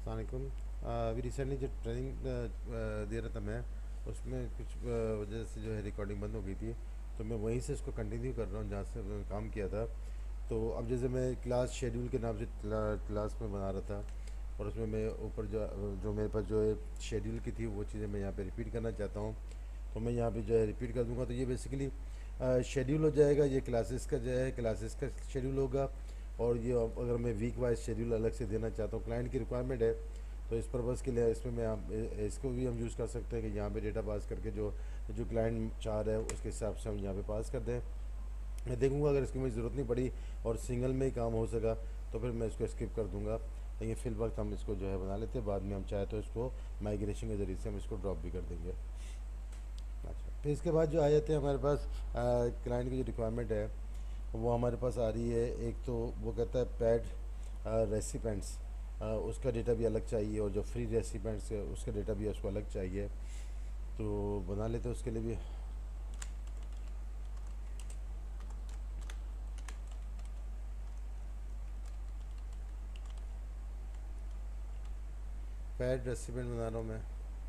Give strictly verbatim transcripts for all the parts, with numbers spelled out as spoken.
अस्सलामुअलैकुम। अभी रिसेंटली जो ट्रेनिंग दे रहा था मैं, उसमें कुछ अ, वजह से जो है रिकॉर्डिंग बंद हो गई थी। तो मैं वहीं से इसको कंटिन्यू कर रहा हूँ जहाँ से मैंने काम किया था। तो अब जैसे मैं क्लास शेड्यूल के नाम से क्ला, क्लास में बना रहा था, और उसमें मैं ऊपर जो जो मेरे पास जो शेड्यूल की थी वो चीज़ें मैं यहाँ पे रिपीट करना चाहता हूँ। तो मैं यहाँ पे जो है रिपीट कर दूंगा। तो ये बेसिकली शेड्यूल हो जाएगा, ये क्लासेस का जो है क्लासेस का शेड्यूल होगा। और ये अब अगर मैं वीक वाइज शेड्यूल अलग से देना चाहता हूँ, क्लाइंट की रिक्वायरमेंट है, तो इस पर्पज़ के लिए इसमें मैं आप इ- इसको भी हम यूज़ कर सकते हैं कि यहाँ पे डेटा पास करके जो जो क्लाइंट चाह रहा है उसके हिसाब से हम यहाँ पे पास कर दें। मैं देखूँगा अगर इसकी मुझे ज़रूरत नहीं पड़ी और सिंगल में ही काम हो सका तो फिर मैं इसको स्किप कर दूँगा। लेकिन फिल वक्त हम इसको जो है बना लेते हैं, बाद में हम चाहे तो इसको माइग्रेशन के ज़रिए से हम इसको ड्रॉप भी कर देंगे। अच्छा, फिर इसके बाद जो आ जाते हैं हमारे पास क्लाइंट की जो रिक्वायरमेंट है वो हमारे पास आ रही है। एक तो वो कहता है पैड रेसिपेंट्स, उसका डेटा भी अलग चाहिए, और जो फ्री रेसिपेंट्स है उसका डेटा भी उसको अलग चाहिए। तो बना लेते हैं उसके लिए भी। पैड रेसिपेंट बना रहा हूँ मैं।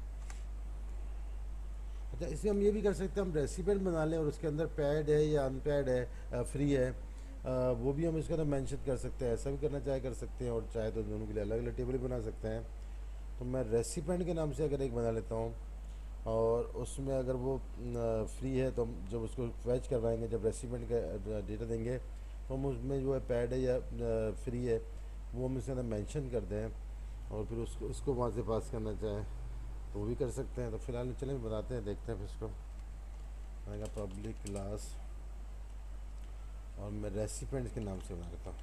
अच्छा, इसमें हम ये भी कर सकते हैं, हम रेसिपेंट बना लें और उसके अंदर पैड है या अनपैड है, फ्री है, अ, वो भी हम इसके अंदर मेंशन कर सकते हैं। ऐसा भी करना चाहे कर सकते हैं, और चाहे तो दोनों के लिए अलग अलग टेबल भी बना सकते हैं। तो मैं रेसिपेंट के नाम से अगर एक बना लेता हूँ, और उसमें अगर वो फ्री है तो हम जब उसको फैच करवाएंगे, जब रेसिपेंट का डेटा देंगे, तो हम उसमें जो है पैड है या फ्री है वो हम इसके अंदर मेंशन कर दें, और फिर उसको उसको वहाँ से पास करना चाहें तो वो भी कर सकते हैं। तो फिलहाल चलें बताते हैं, देखते हैं फिर इसको। आएगा पब्लिक क्लास, और मैं रेसिपेंट के नाम से बना लेता हूँ।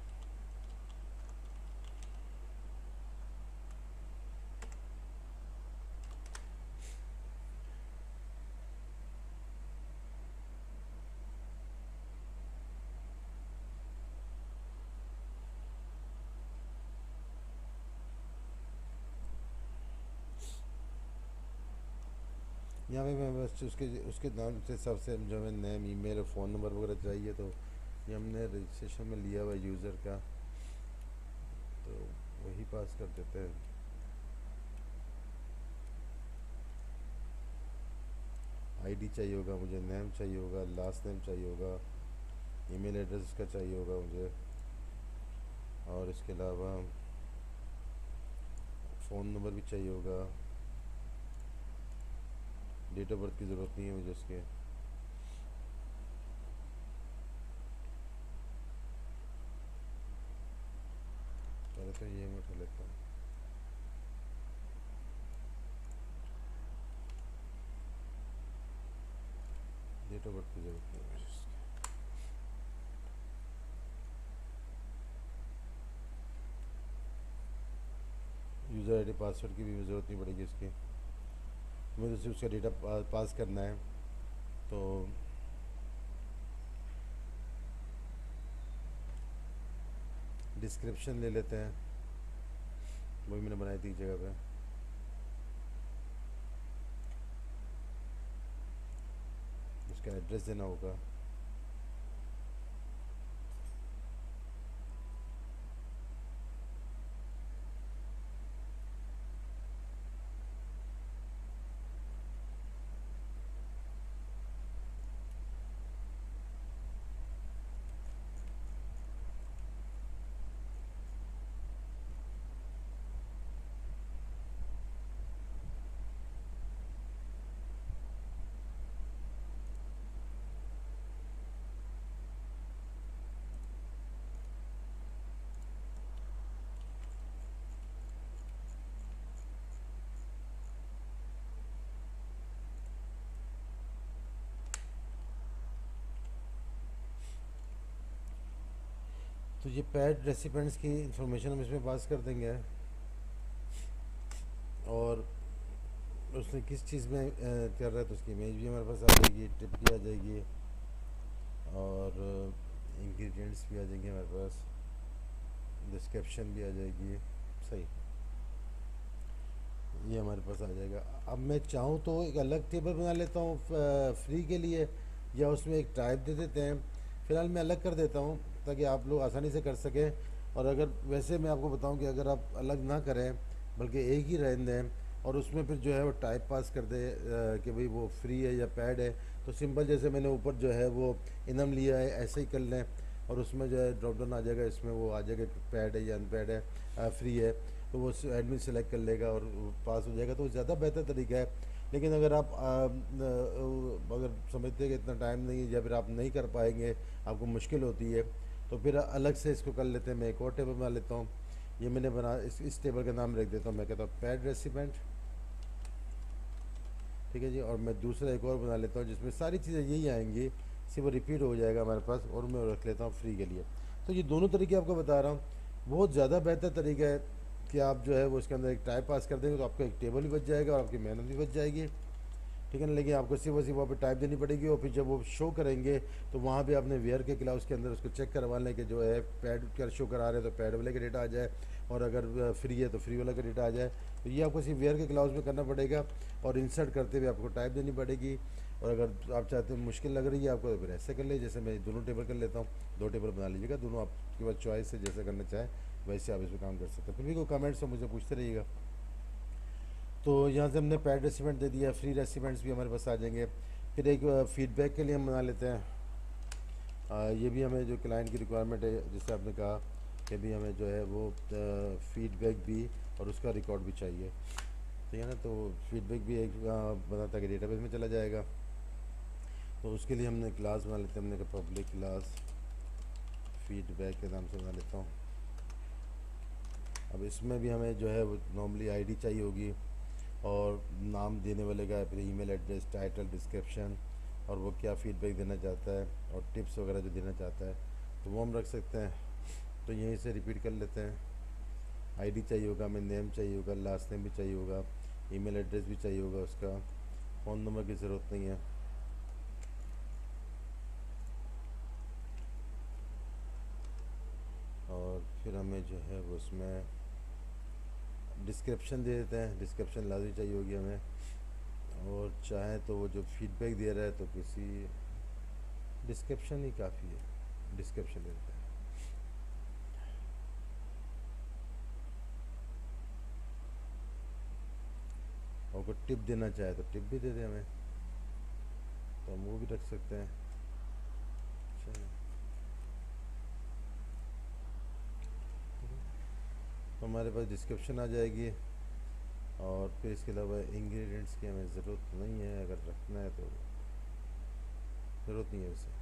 यहाँ पे मैं बस उसके उसके नाम से सबसे जो है नेम, ईमेल और फ़ोन नंबर वगैरह चाहिए, तो ये हमने रजिस्ट्रेशन में लिया हुआ यूज़र का, तो वही पास कर देते हैं। आईडी चाहिए होगा मुझे, नेम चाहिए होगा, लास्ट नेम चाहिए होगा, ईमेल एड्रेस इसका चाहिए होगा मुझे, और इसके अलावा फ़ोन नंबर भी चाहिए होगा। डेट ऑफ बर्थ की ज़रूरत नहीं है मुझे उसके। पहले तो ये मैं कर लेता हूँ। डेट ऑफ बर्थ की ज़रूरत नहीं है मुझे उसकी। यूज़र आईडी पासवर्ड की भी ज़रूरत नहीं पड़ेगी इसकी, मुझे सिर्फ उसका डेटा पा, पास करना है। तो डिस्क्रिप्शन ले लेते हैं, वही मैंने बनाई थी जगह पे। उसका एड्रेस देना होगा। तो ये पैड रेसिपेंट्स की इंफॉर्मेशन हम इसमें पास कर देंगे, और उसने किस चीज़ में अ, कर रहा है तो उसकी इमेज भी हमारे पास आ जाएगी, टिप भी आ जाएगी, और इंग्रेडिएंट्स भी आ जाएंगे हमारे पास, डिस्क्रिप्शन भी आ जाएगी। सही, ये हमारे पास आ जाएगा। अब मैं चाहूँ तो एक अलग टेबल बना लेता हूँ फ्री के लिए, या उसमें एक टाइप दे देते हैं। फ़िलहाल मैं अलग कर देता हूँ ताकि आप लोग आसानी से कर सकें। और अगर वैसे मैं आपको बताऊँ कि अगर आप अलग ना करें बल्कि एक ही रहने दें, और उसमें फिर जो है वो टाइप पास कर दे अ, कि भाई वो फ्री है या पैड है। तो सिंपल जैसे मैंने ऊपर जो है वो इनम लिया है ऐसे ही कर लें, और उसमें जो है ड्रॉप डाउन आ जाएगा, इसमें वो आ जाएगा कि पैड है या अनपैड है, अ, फ्री है। तो वो एडमिन सेलेक्ट कर लेगा और वो पास हो जाएगा, तो ज़्यादा बेहतर तरीका है। लेकिन अगर आप आ, न, अगर समझते हैं कि इतना टाइम नहीं है या फिर आप नहीं कर पाएंगे, आपको मुश्किल होती है, तो फिर अलग से इसको कर लेते हैं। मैं एक और टेबल बना लेता हूँ। ये मैंने बना इस इस टेबल का नाम रख देता हूँ, मैं कहता हूँ पैड रेसिपेंट। ठीक है जी, और मैं दूसरा एक और बना लेता हूँ जिसमें सारी चीज़ें यही आएंगी, सिर्फ वो रिपीट हो जाएगा हमारे पास, और मैं रख लेता हूँ फ्री के लिए। तो ये दोनों तरीके आपको बता रहा हूँ, बहुत ज़्यादा बेहतर तरीका है कि आप जो है वो इसके अंदर एक टाइप पास कर देंगे तो आपका एक टेबल भी बच जाएगा और आपकी मेहनत भी बच जाएगी। ठीक है ना, लेकिन आपको सिर्फ और सिर्फ वहाँ पर टाइप देनी पड़ेगी, और फिर जब वो शो करेंगे तो वहाँ पे आपने वेयर के क्लाउस के अंदर उसको चेक करवा लें कि जो है पैड का शो करा रहे हैं तो पैड वाले का डेटा आ जाए, और अगर फ्री है तो फ्री वाला का डेटा आ जाए। तो ये आपको सिर्फ वेयर के क्लाउस में करना पड़ेगा, और इंसर्ट करते हुए आपको टाइप देनी पड़ेगी। और अगर आप चाहते हैं मुश्किल लग रही है आपको, तो फिर ऐसे कर ले, जैसे मैं दोनों टेबल कर लेता हूँ। दो टेबल बना लीजिएगा, दोनों आपके पास चॉइस है, जैसे करना चाहें वैसे आप इसमें काम कर सकते हैं। फिर भी कोई कमेंट्स हो मुझे पूछते रहिएगा। तो यहाँ से हमने पैड रेसिपेंट दे दिया, फ्री रेसिपेंट्स भी हमारे पास आ जाएंगे। फिर एक फीडबैक के लिए हम बना लेते हैं। आ, ये भी हमें जो क्लाइंट की रिक्वायरमेंट है, जैसे आपने कहा कि भी हमें जो है वो फीडबैक भी और उसका रिकॉर्ड भी चाहिए। ठीक है ना, तो फीडबैक भी एक बना था कि डेटाबेस में चला जाएगा। तो उसके लिए हमने क्लास बना लेते हैं, हमने कहा पब्लिक क्लास फीडबैक के नाम से बना लेता हूँ। अब इसमें भी हमें जो है वो नॉर्मली आईडी चाहिए होगी, और नाम देने वाले का, फिर ईमेल एड्रेस, टाइटल, डिस्क्रिप्शन, और वो क्या फीडबैक देना चाहता है, और टिप्स वगैरह जो देना चाहता है तो वो हम रख सकते हैं। तो यहीं से रिपीट कर लेते हैं। आईडी चाहिए होगा, हमें नेम चाहिए होगा, लास्ट नेम भी चाहिए होगा, ईमेल एड्रेस भी चाहिए होगा उसका, फ़ोन नंबर की ज़रूरत नहीं है। और फिर हमें जो है वो उसमें डिस्क्रिप्शन दे देते हैं, डिस्क्रिप्शन लाजमी चाहिए होगी हमें। और चाहे तो वो जो फीडबैक दे रहा है तो किसी डिस्क्रिप्शन ही काफ़ी है, डिस्क्रिप्शन दे देते हैं। और कोई टिप देना चाहे तो टिप भी दे दे हमें, तो हम वो भी रख सकते हैं। चलिए, तो हमारे पास डिस्क्रिप्शन आ जाएगी। और फिर इसके अलावा इंग्रेडिएंट्स की हमें ज़रूरत नहीं है, अगर रखना है तो ज़रूरत नहीं है उसे।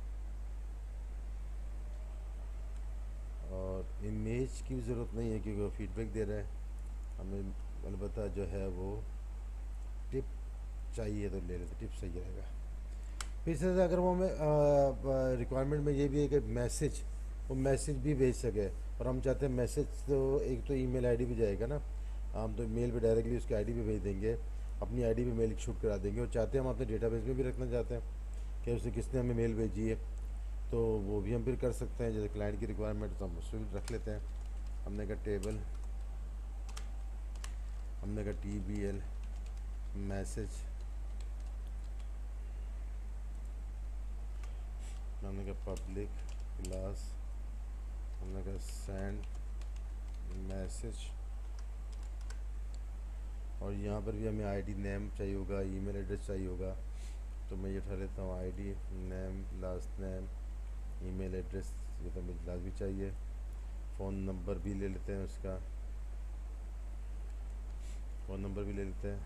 और इमेज की भी ज़रूरत नहीं है क्योंकि वो फीडबैक दे रहा है हमें, अलबत्ता जो है वो टिप चाहिए तो ले लेते, टिप सही रहेगा। फिर से अगर वो हमें रिक्वायरमेंट में ये भी है कि मैसेज, वो मैसेज भी भेज सके, और हम चाहते हैं मैसेज तो एक तो ईमेल आईडी भी जाएगा ना, हम तो मेल पे डायरेक्टली उसकी आईडी पे भेज देंगे, अपनी आईडी पे मेल शूट करा देंगे। और चाहते हैं हम अपने डेटाबेस में भी रखना चाहते हैं कि उसे किसने हमें मेल भेजी है, तो वो भी हम फिर कर सकते हैं। जैसे क्लाइंट की रिक्वायरमेंट तो हम उसमें भी रख लेते हैं। हमने कहा टेबल, हमने कहा टी बी एल मैसेज, हमने कहा पब्लिक क्लास, हमने कहा सेंड मैसेज। और यहाँ पर भी हमें आईडी नेम चाहिए होगा, ईमेल एड्रेस चाहिए होगा, तो मैं ये उठा लेता हूँ ID name last name email address, ये तो मुझे लाजमी चाहिए। फ़ोन नंबर भी ले लेते हैं उसका, फ़ोन नंबर भी ले लेते हैं।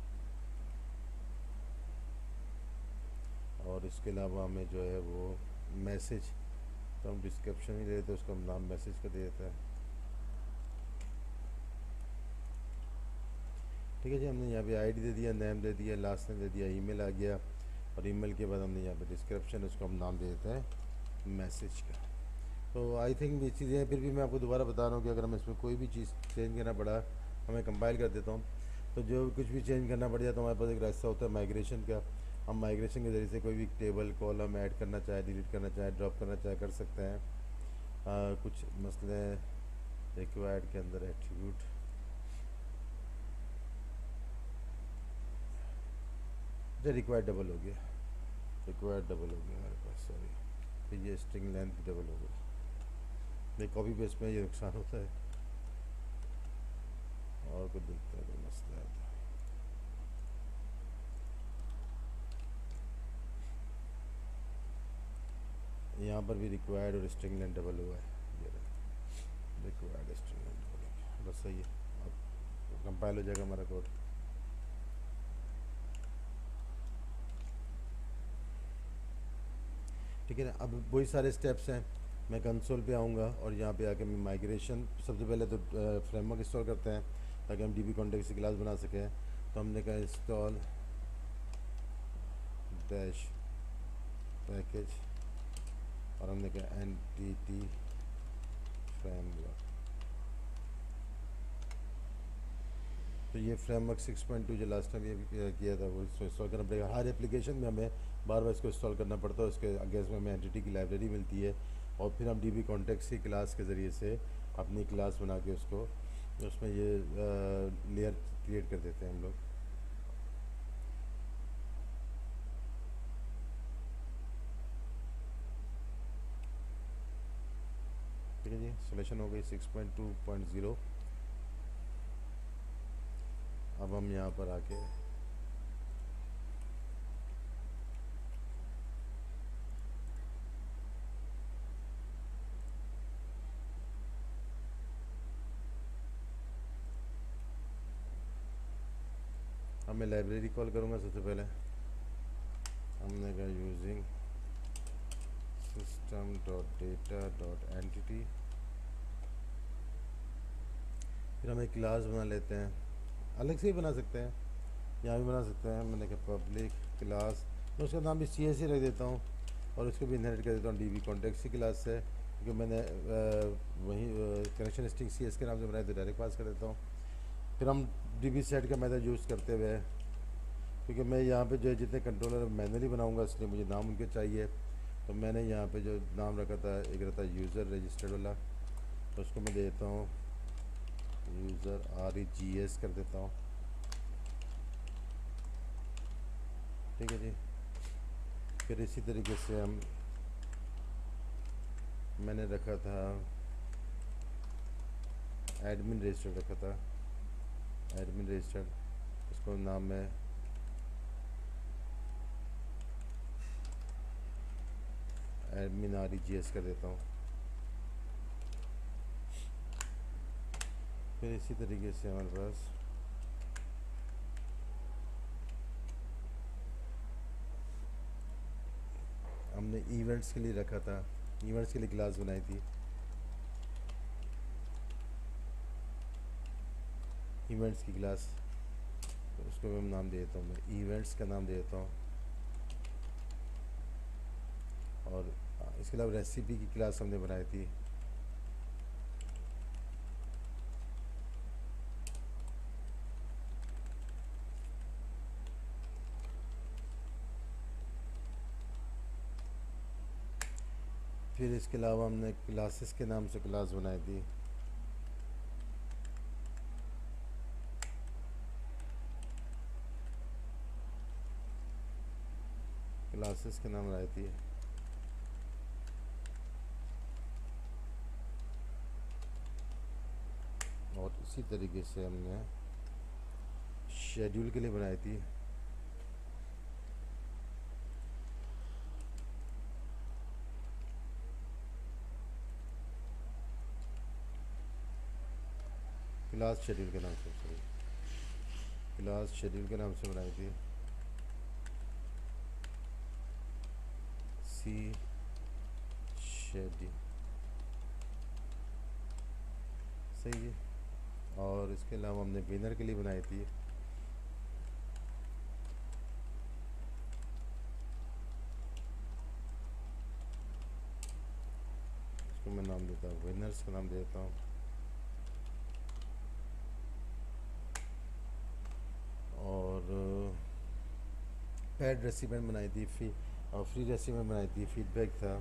और इसके अलावा हमें जो है वो मैसेज, तो हम डिस्क्रिप्शन ही दे देते हैं, उसका हम नाम मैसेज का दे देते हैं। ठीक है जी, हमने यहाँ पे आईडी दे दिया, नेम दे दिया, लास्ट नेम दे दिया, ईमेल आ गया, और ईमेल के बाद हमने यहाँ पे डिस्क्रिप्शन, उसको हम नाम दे देते हैं मैसेज का। तो आई थिंक ये चीज़ें हैं। फिर भी मैं आपको दोबारा बता रहा हूँ कि अगर हम इसमें कोई भी चीज़ चेंज करना पड़ा, हमें कंपाइल कर देता हूँ, तो जो कुछ भी चेंज करना पड़ जाए तो हमारे पास एक रास्ता होता है माइग्रेशन का। हम माइग्रेशन के ज़रिए से कोई भी टेबल कॉलम ऐड करना चाहे, डिलीट करना चाहे, ड्रॉप करना चाहे कर सकते हैं। आ, कुछ मसले रिक्वायर्ड के अंदर एट्रीब्यूट, जो रिक्वायर्ड डबल हो गया, रिक्वायर्ड डबल हो गया हमारे पास, सॉरी, फिर ये स्ट्रिंग लेंथ भी डबल हो गई। ये कॉपी पेस्ट में ये नुकसान होता है। और को देखते हैं, कोई मसला है तो। यहाँ पर भी रिक्वायर्ड और स्ट्रिंग लेंथ डबल हुआ है, ये रिक्वायर्ड स्ट्रिंग लेंथ डबल, बस सही है। अब कंपाइल हो जाएगा हमारा कोड। ठीक है ना, अब वही सारे स्टेप्स हैं। मैं कंसोल पे आऊँगा और यहाँ पे आके मैं माइग्रेशन, सबसे पहले तो फ्रेमवर्क इंस्टॉल करते हैं ताकि हम डीबी कॉन्टेक्स्ट की क्लास बना सकें। तो हमने कहा इंस्टॉल डैश पैकेज और हमने कहा एनटीटी फ्रेमवर्क। तो ये फ्रेमवर्क सिक्स पॉइंट टू जो लास्ट टाइम ये किया था वो इसको इंस्टॉल करना पड़ेगा। हर एप्लीकेशन में हमें बार बार इसको इंस्टॉल करना पड़ता है। उसके अगेंस्ट में हमें एंटिटी की लाइब्रेरी मिलती है और फिर हम डीबी कॉन्टेक्स्ट की क्लास के ज़रिए से अपनी क्लास बना के उसको उसमें ये लेयर क्रिएट कर देते हैं हम लोग। ठीक है जी, सोल्यूशन हो गई six point two point zero. अब हम यहाँ पर आके अब मैं लाइब्रेरी कॉल करूँगा। सबसे पहले हमने कहा using system dot data dot entity, फिर हम एक क्लास बना लेते हैं, अलग से ही बना सकते हैं, यहाँ भी बना सकते हैं। मैंने कहा पब्लिक क्लास, मैं उसका नाम भी सी एस ही रख देता हूँ और उसको भी इनहेरिट कर देता हूँ डीबी कॉन्टेक्स्ट की क्लास से, क्योंकि मैंने वही कनेक्शन स्ट्रिंग सी एस के नाम से बनाया तो डायरेक्ट पास कर देता हूँ। फिर हम डीबी सेट का मेथड यूज़ करते हुए, क्योंकि मैं यहाँ पे जो है जितने कंट्रोलर मैनुअली बनाऊँगा इसलिए मुझे नाम उनके चाहिए, तो मैंने यहाँ पे जो नाम रखा था एक रहता यूज़र रजिस्टर्ड वाला, तो उसको मैं देता हूँ user R E G S कर देता हूँ। ठीक है जी, फिर इसी तरीके से हम मैंने रखा था एडमिन रजिस्टर्ड रखा था, एडमिन रजिस्टर्ड, उसको नाम मैं admin R E G S कर देता हूँ। फिर इसी तरीके से हमारे पास हमने इवेंट्स के लिए रखा था, इवेंट्स के लिए क्लास बनाई थी, इवेंट्स की क्लास, तो उसको मैं नाम दे देता हूँ, मैं इवेंट्स का नाम दे देता हूँ। और इसके अलावा रेसिपी की क्लास हमने बनाई थी, फिर इसके अलावा हमने क्लासेस के नाम से क्लास बनाई थी, क्लासेस के नाम बनाई थी। और इसी तरीके से हमने शेड्यूल के लिए बनाई थी, क्लास शेड्यूल के नाम से, सॉरी क्लास शेड्यूल के नाम से बनाई थी, सी शेड्यूल, सही है। और इसके अलावा हमने विनर के लिए बनाई थी, इसको मैं नाम देता हूँ विनर्स का नाम देता हूँ। और पैड रेसिपेंट बनाई थी, फी और फ्री रेसिपेंट बनाई थी, फीडबैक था।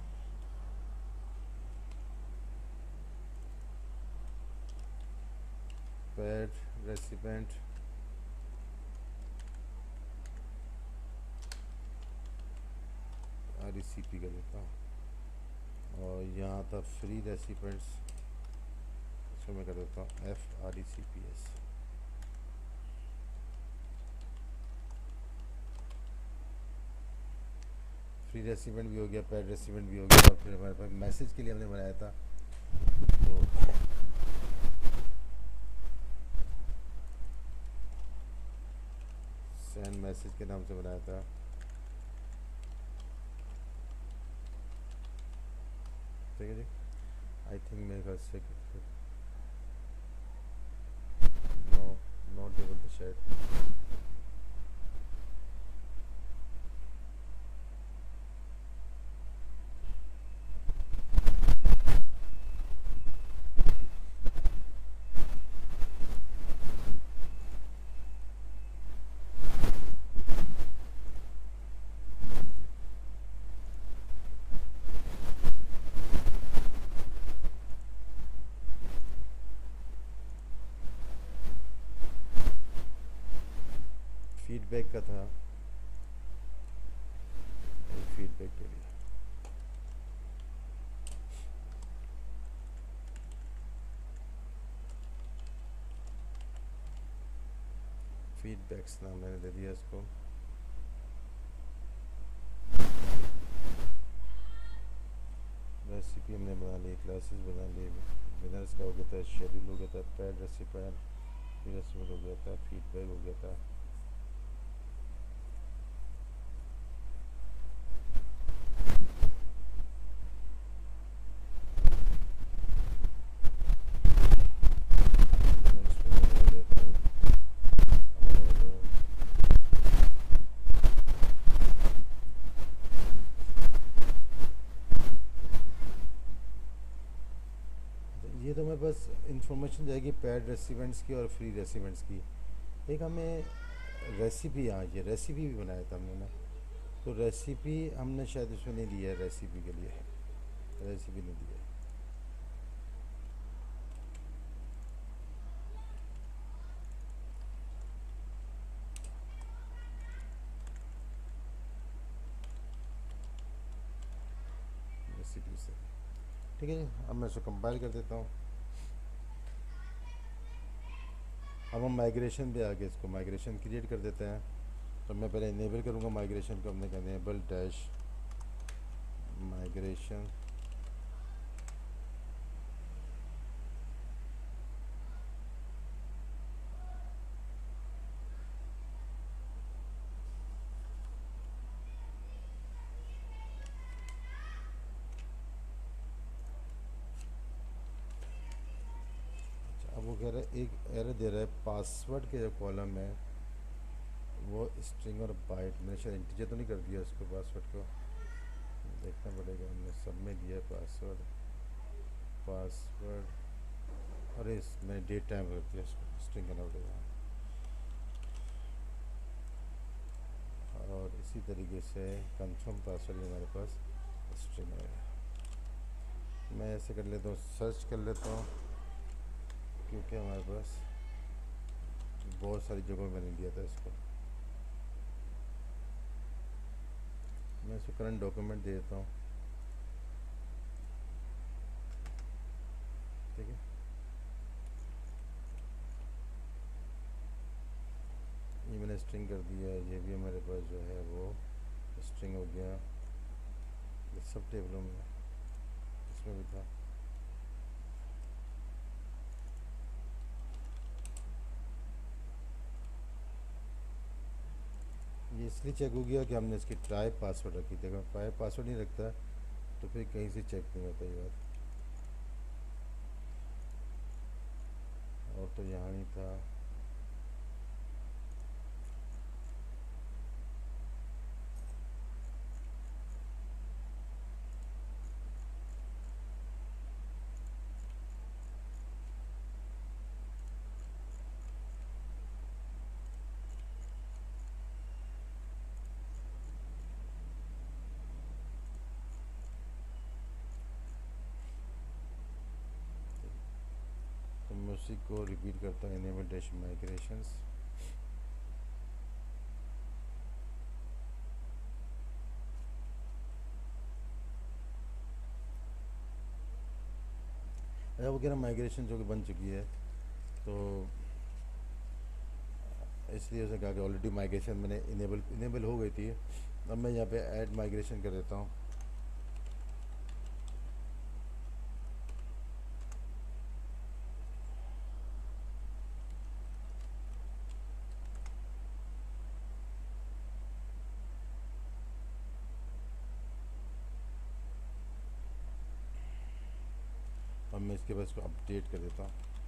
Pad recipient R E C P का देता हूँ। और यहाँ था फ्री रेसिपेंट्स, इसको मैं कर देता हूँ F R E C P S. Recipient भी हो गया, पैड रेसिपेंट भी हो गया, और फिर हमारे पास मैसेज के लिए हमने बनाया था। तो सेंड मैसेज के नाम से बनाया था। ठीक है जी, आई थिंक मेरे ख्याल से no not able to share. Feedback का था, फीडबैक के लिए। फीडबैक्स नाम मैंने दे दिया इसको। रेसिपी हमने बना ली, क्लासेस बना ली, विनर्स का हो गया था, शेड्यूल हो गया था, पैड रेसिपेंट रेसिपेंट हो गया था, फीडबैक हो गया था। ये तो हमें बस इंफॉर्मेशन जाएगी पैड रेसिपेंट्स की और फ्री रेसिपेंट्स की। एक हमें रेसिपी, हाँ ये रेसिपी भी बनाया था हमने ना, तो रेसिपी हमने शायद इसमें नहीं दिया है, रेसिपी के लिए रेसिपी नहीं दी है। रेसिपी से ठीक है जी। अब मैं इसको कंपाइल कर देता हूँ। अब हम माइग्रेशन भी आगे इसको माइग्रेशन क्रिएट कर देते हैं। तो मैं पहले इनेबल करूँगा माइग्रेशन को, हमने कहना इनेबल डैश माइग्रेशन। अब वो कह रहा है, एक एरर दे रहा है, पासवर्ड के जो कॉलम है वो स्ट्रिंग और बाइट, मैंने शायद इंटीजर तो नहीं कर दिया उसको, पासवर्ड को देखना पड़ेगा। हमने सब में दिया पासवर्ड, पासवर्ड अरे मैंने डेट टाइम कर दिया, उसको स्ट्रिंग करना पड़ेगा। और इसी तरीके से कंफर्म पासवर्ड भी हमारे पास स्ट्रिंग है। मैं ऐसे कर लेता हूँ, सर्च कर लेता हूँ, क्योंकि हमारे पास बहुत सारी जगहों में मैंने दिया था इसको। मैं इसको करंट डॉक्यूमेंट दे देता हूँ। ठीक है, ये मैंने स्ट्रिंग कर दिया है, ये भी हमारे पास जो है वो स्ट्रिंग हो गया। ये सब टेबलों में इसमें भी था। ये इसलिए चेक हो गया कि हमने इसकी ट्राई पासवर्ड रखी थी। अगर ट्राई पासवर्ड नहीं रखता तो फिर कहीं से चेक नहीं होता ये बात। और तो यहाँ नहीं था। तो मैं उसी को रिपीट करता हूँ, इनेबल डैश माइग्रेशंस। अच्छा, वो कह रहा माइग्रेशन जो कि बन चुकी है, तो इसलिए उसने कहा कि ऑलरेडी माइग्रेशन मैंने इनेबल इनेबल हो गई थी, अब मैं यहाँ पे ऐड माइग्रेशन कर देता हूँ। अब मैं इसके बाद इसको अपडेट कर देता हूँ।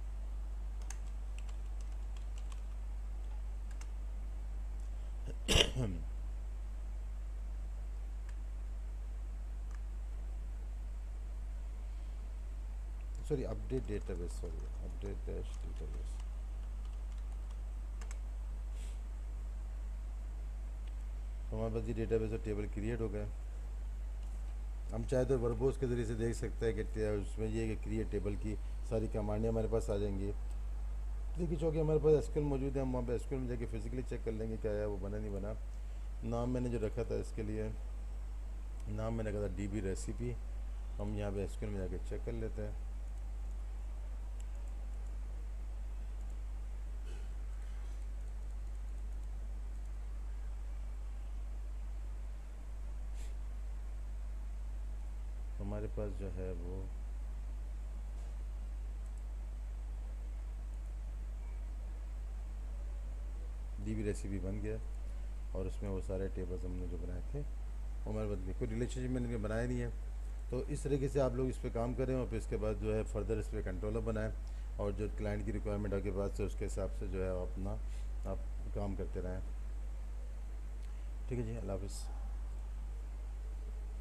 Sorry, update database, sorry update dash database. तो हमारे पास ये डेटाबेस और टेबल क्रिएट हो गए। हम चाहे तो वर्बोस के ज़रिए से देख सकते हैं कि उसमें ये कि क्रिएट टेबल की सारी कमांडें हमारे पास आ जाएंगी। देखिए चूँकि हमारे पास एसक्यूएल मौजूद है, हम वहाँ पे एसक्यूएल में जाके फिजिकली चेक कर लेंगे क्या है वो बना नहीं बना। नाम मैंने जो रखा था इसके लिए, नाम मैंने रखा था डी बी रेसिपी। हम यहाँ पे एसक्यूएल में जाके चेक कर लेते हैं। हमारे पास जो है वो डी बी रेसिपी बन गया और उसमें वो सारे टेबल्स हमने जो बनाए थे वो हमारे पास कोई रिलेशनशिप मैंने बनाया नहीं है। तो इस तरीके से आप लोग इस पर काम करें और फिर इसके बाद जो है फर्दर इस पर कंट्रोलर बनाएं और जो क्लाइंट की रिक्वायरमेंट आपके पास है उसके हिसाब से जो है अपना आप काम करते रहें। ठीक है जी, अल्लाह हाफ़िज़।